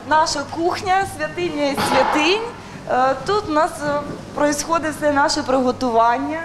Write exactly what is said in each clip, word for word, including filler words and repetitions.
наша кухня, святиня із святинь. Тут у нас відбувається все наше приготування.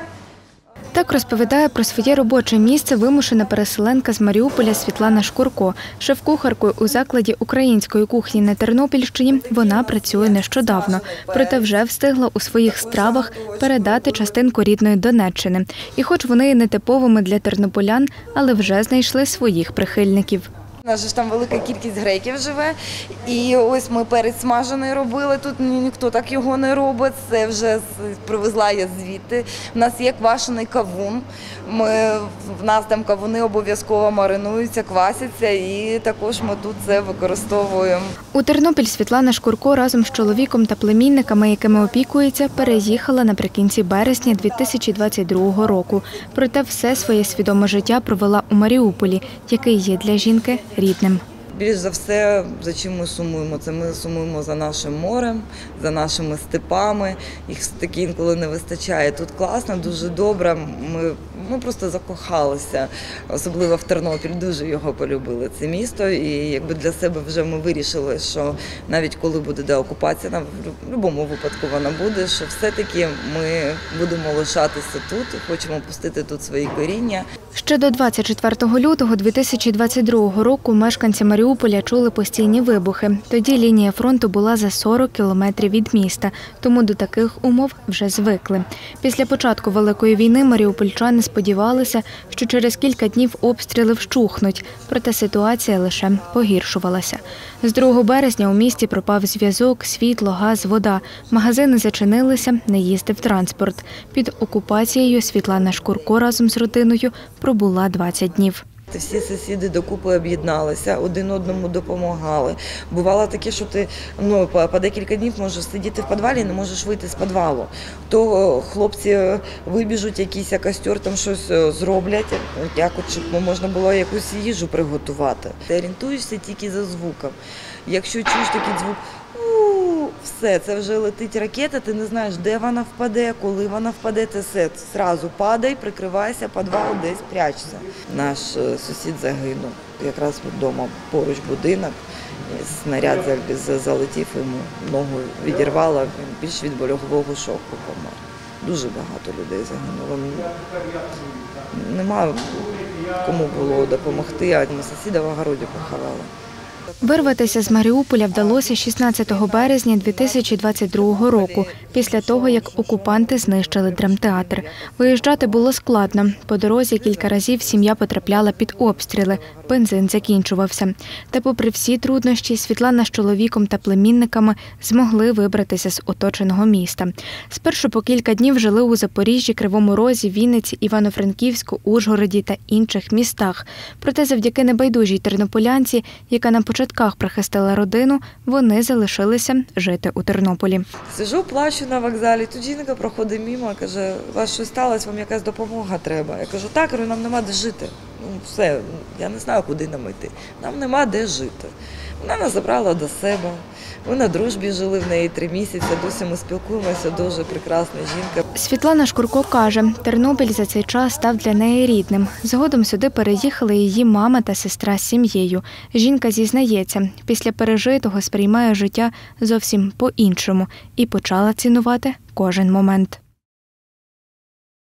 Так розповідає про своє робоче місце вимушена переселенка з Маріуполя Світлана Шкурко. Шеф-кухаркою у закладі української кухні на Тернопільщині вона працює нещодавно, проте вже встигла у своїх стравах передати частинку рідної Донеччини. І хоч вони і не типовими для тернополян, але вже знайшли своїх прихильників. У нас ж там велика кількість греків живе, і ось ми перець смажений робили, тут ніхто так його не робить, це вже привезла я звідти. У нас є квашений кавун, ми, в нас там кавуни обов'язково маринуються, квасяться, і також ми тут це використовуємо. У Тернопіль Світлана Шкурко разом з чоловіком та племінниками, якими опікується, переїхала наприкінці березня дві тисячі двадцять другого року. Проте все своє свідоме життя провела у Маріуполі, який є для жінки рідним. Більш за все, за чим ми сумуємо, це ми сумуємо за нашим морем, за нашими степами. Їх таки інколи не вистачає. Тут класно, дуже добре. Ми, ми просто закохалися, особливо в Тернопіль, дуже його полюбили, це місто. І якби для себе вже ми вирішили, що навіть коли буде деокупація, в будь-якому випадку вона буде, що все-таки ми будемо лишатися тут і хочемо пустити тут свої коріння. Ще до двадцять четвертого лютого дві тисячі двадцять другого року мешканці Маріуполя чули постійні вибухи. Тоді лінія фронту була за сорок кілометрів від міста, тому до таких умов вже звикли. Після початку Великої війни маріупольчани сподівалися, що через кілька днів обстріли вщухнуть, проте ситуація лише погіршувалася. З другого березня у місті пропав зв'язок, світло, газ, вода. Магазини зачинилися, не їздив транспорт. Під окупацією Світлана Шкурко разом з родиною пробула двадцять днів. Всі сусіди докупи об'єдналися, один одному допомагали. Бувало таке, що ти ну, по декілька днів можеш сидіти в підвалі і не можеш вийти з підвалу. То хлопці вибіжуть, якийсь костер, там щось зроблять, як от, щоб можна було якусь їжу приготувати. Ти орієнтуєшся тільки за звуком. Якщо чуєш такий звук, все, це вже летить ракета, ти не знаєш, де вона впаде, коли вона впаде, це все. Зразу падай, прикривайся, підвал десь прячься. Наш сусід загинув, якраз вдома поруч будинок, снаряд залетів, йому ногу відірвало, більш від больового шоку помер. Дуже багато людей загинуло. Нема кому було допомогти, а ми сусіда в огороді поховали. Вирватися з Маріуполя вдалося шістнадцятого березня дві тисячі двадцять другого року, після того, як окупанти знищили драмтеатр. Виїжджати було складно. По дорозі кілька разів сім'я потрапляла під обстріли, бензин закінчувався. Та попри всі труднощі, Світлана з чоловіком та племінниками змогли вибратися з оточеного міста. Спершу по кілька днів жили у Запоріжжі, Кривому Розі, Вінниці, Івано-Франківську, Ужгороді та інших містах. Проте завдяки небайдужій тернополянці, яка на початках прихистила родину, вони залишилися жити у Тернополі. Сижу, плачу на вокзалі, тут жінка проходить мимо, каже, у вас щось сталося, вам якась допомога треба. Я кажу, так, нам нема де жити. Ну, все, я не знаю, куди нам йти. Нам нема де жити. Вона нас забрала до себе. Ми на дружбі жили в неї три місяці, досі ми спілкуємося, дуже прекрасна жінка. Світлана Шкурко каже, Тернопіль за цей час став для неї рідним. Згодом сюди переїхали її мама та сестра з сім'єю. Жінка зізнається, після пережитого сприймає життя зовсім по-іншому і почала цінувати кожен момент.